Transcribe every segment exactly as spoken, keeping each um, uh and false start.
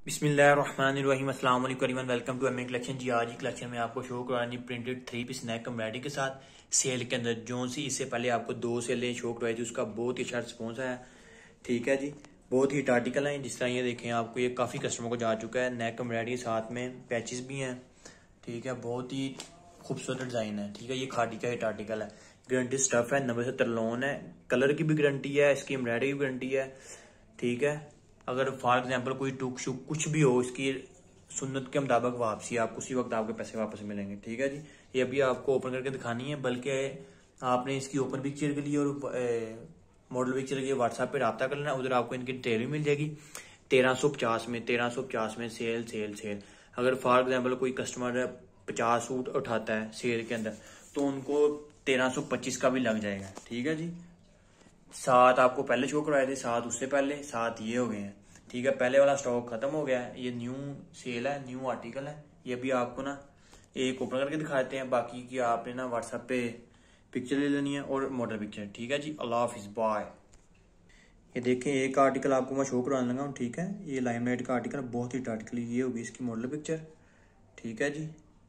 बिस्मिल्लाहिर्रहमानिर्रहीम अस्सलाम वालेकुम वेलकम टू एमए कलेक्शन। जी आज ही कलेक्शन में आपको शो करवानी printed three piece neck embroidery के साथ सेल के अंदर जो सी इससे पहले आपको दो सेलें शो करवाई थी, उसका बहुत ही अच्छा रिस्पॉन्स आया। ठीक है जी, बहुत ही हिट आर्टिकल है। जिस तरह ये देखें आपको ये काफ़ी कस्टमर को जा चुका है। नेक एम्ब्रॉयडरी साथ में पैचेस भी हैं। ठीक है, बहुत ही खूबसूरत डिज़ाइन है। ठीक है, ये खादी का हिट आर्टिकल है। गारंटी स्टफ है, नब्बे से तरलोन है। कलर की भी गारंटी है, इसकी एम्ब्रॉयडरी की गारंटी है। ठीक है, अगर फॉर एग्जांपल कोई टुक शुक कुछ भी हो, इसकी सुन्नत के मुताबिक वापसी, आपको उसी वक्त आपके पैसे वापस मिलेंगे। ठीक है जी, ये अभी आपको ओपन करके दिखानी है, बल्कि आपने इसकी ओपन पिक्चर के लिए और मॉडल पिक्चर के लिए व्हाट्सएप पे रब्ता कर लेना। उधर आपको इनकी डिटेल भी मिल जाएगी। तेरह सौ पचास में तेरह सौ पचास में सेल सेल सेल। अगर फॉर एग्जाम्पल कोई कस्टमर पचास सूट उठाता है सेल के अंदर, तो उनको तेरह सौ पच्चीस का भी लग जाएगा। ठीक है जी, सात आपको पहले शो करवाए थे, सात उससे पहले, सात ये हो गए हैं। ठीक है, पहले वाला स्टॉक खत्म हो गया है। ये न्यू सेल है, न्यू आर्टिकल है। ये भी आपको ना एक ओपन करके दिखाते हैं, बाकी की आपने ना व्हाट्सएप पे पिक्चर ले लेनी है और मॉडल पिक्चर। ठीक है जी, अल्लाह हाफिज, बाय। ये देखें, एक आर्टिकल आपको मैं शो करवाने लगा हूँ। ठीक है, ये लाइमलाइट का आर्टिकल, बहुत ही आर्टिकल। ये होगी इसकी मॉडल पिक्चर। ठीक है जी,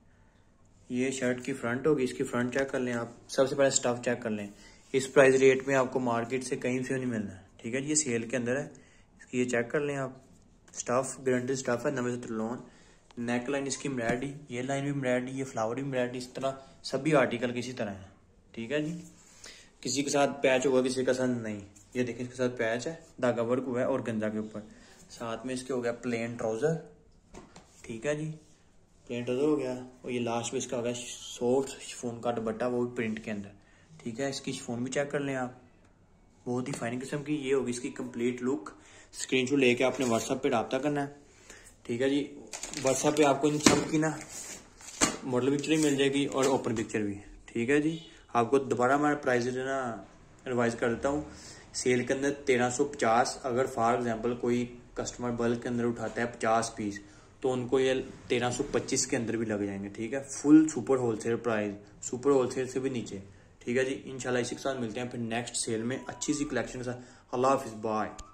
ये शर्ट की फ्रंट होगी। इसकी फ्रंट चेक कर लें आप। सबसे पहले स्टफ चेक कर लें। इस प्राइस रेट में आपको मार्केट से कहीं से नहीं मिलना है। ठीक है जी, ये सेल के अंदर है। इसकी ये चेक कर लें आप। स्टफ गारंटी स्टफ है, नब्बे से तरलोन। नेक लाइन इसकी एम्ब्रॉयडरी, ये लाइन भी एम्ब्रॉयडरी, ये फ्लावर एम्ब्रॉयडरी, इस तरह सभी आर्टिकल किसी तरह है। ठीक है जी, किसी के साथ पैच होगा, किसी के साथ नहीं। ये देखिए, इसके साथ पैच है, धागा वर्क हुआ है और गंजा के ऊपर। साथ में इसके हो गया प्लेन ट्राउजर। ठीक है जी, प्लेन ट्राउजर हो गया। और ये लास्ट में इसका हो गया सॉफ्ट शिफॉन का दुपट्टा, वो भी प्रिंट के अंदर। ठीक है, इसकी शिफॉन भी चेक कर लें आप, बहुत ही फाइन किस्म की। ये होगी इसकी कंप्लीट लुक। स्क्रीनशॉट लेके आपने व्हाट्सएप पे रब्ता करना है। ठीक है जी, व्हाट्सएप पे आपको इन सब की ना मॉडल पिक्चर भी मिल जाएगी और ओपन पिक्चर भी। ठीक है जी, आपको दोबारा मैं प्राइस ना रिवाइज कर देता हूँ। सेल के अंदर तेरह सौ पचास। अगर फॉर एग्जाम्पल कोई कस्टमर बल्क के अंदर उठाता है पचास पीस, तो उनको ये तेरह सौ पच्चीस के अंदर भी लग जाएंगे। ठीक है, full super wholesale price, super wholesale से भी नीचे। ठीक है जी, इंशाल्लाह इसी के साथ मिलते हैं फिर नेक्स्ट सेल में अच्छी सी कलेक्शन के साथ। अल्लाह हाफिज, बाय।